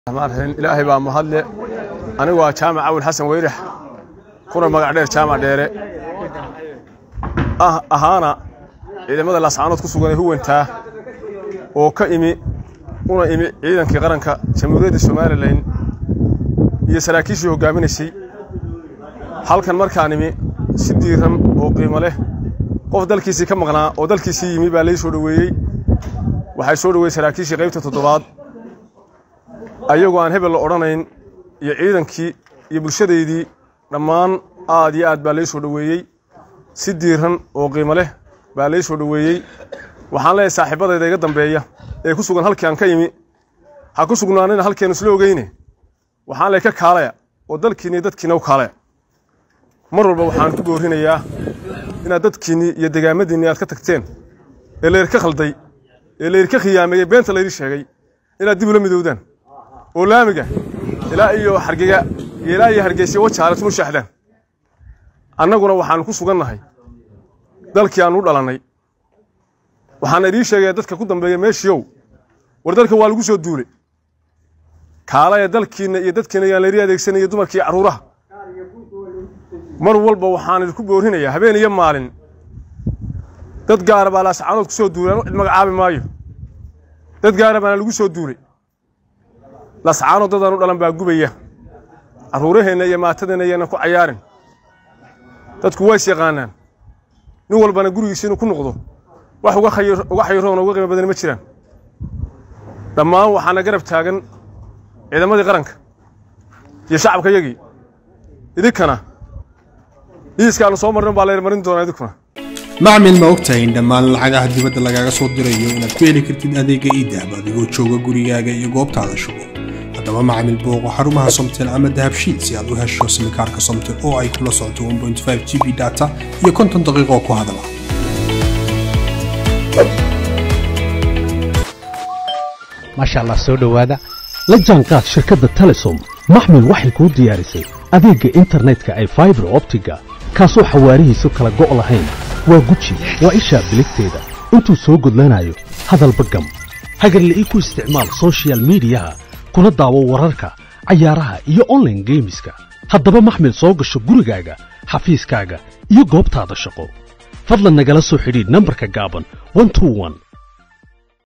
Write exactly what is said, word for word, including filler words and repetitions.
مارهن إلهي بام هذا أنا وجامع أول حسن ويرح كنا مقعدين جامع ديرة أه أهانا إذا ماذا لسعانات كسوغاني هو انتهى وكإمي ونا إمي إذا كقرنك جمهورية الصومال لين يسراكيش يهجمين الشيء حال كان مركان إمي سديرهم وقيمة له قفدل كيسي كم غنا ودل كيسي إمي بالي شروي وحيشروي سراكيش غيبة تطبيقات أيوة أنا هبل الأورانين يعيدن كي يبلشدي يدي لمان عادي عاد باليش ودويي سديرهم وقيمة له باليش ودويي وحنا صاحب هذا يدي قدام بيا يكسرون هالكيان كيمي هكسرون أنا هالكيان سلوا جيني وحنا لك كهلاء ودل كني دت كنا وكهلاء مرة بوحنا تقول هنا يا هنا دت كني يدقى مدينة كتكتين اللي يركخ خلطي اللي يركخ خيامي بين تلي رشاقي إلى دبل مدودان ولا مجا إلى أيه حرقة إلى أيه حرقة وجهارة مشاهدة أنا قلنا وحنا كوسوقنا هاي ذلك يانور على وحنا ريشة جدتك كودم بيمشي يو وردك هو الجوز الدولي كالا يدلك يدتك يا لريا ذيك سنة يدوم كي عرورة مرول بوحنا الكوب هنا يا هبين يوم مالين تتجارب على سعانات كوسو الدولي المقعاب مايو تتجارب على الجوز الدولي لسعانو دادانو دلان baa gubaya aruuraheena iyo maatadana ayana ku ciyaarin dadku way shaqaanaan nin walbana gurigiisa inuu ku noqdo wax uga khayr uga xayroon uga qiimo badan ma jiraan dhammaan waxaana garab taagan ciidamadii qaranka iyo shacabka yagi idinkana iiskaanu soo marnay baa la marin doonaa idinkuna macmiil ma ogtahay in dhammaan lacagaha dibadda lagaaga soo dirayo inaad ku heli kartid adeega iidahab adigoo jooga gurigaaga iyo goobtaada shugo haddaba macmiil booqo xarumaha Somtel ama dahabshiil si aad u hesho simikaarka Somtel oo ay kula socoto one point five G B data iyo konton daqiiqo ku hadala masha Allah soo dhawaada la jaanqaad shirkadda Telesom macmiil waxay ku diyaarisay adeega internetka ay fiber optiga kaasoo xawaarihiisu kala go' lahayn waa guji waa isha biligteeda intuu soo gudlanayo hadalba gam hagarle ii ku isticmaal social media kuna daawo wararka ciyaaraha iyo online gameska haddaba maxmil soo gasho gurigaaga xafiiskaaga iyo goobtaada shaqo fadlan nagala soo xidhiidh nambarka gaaban one two one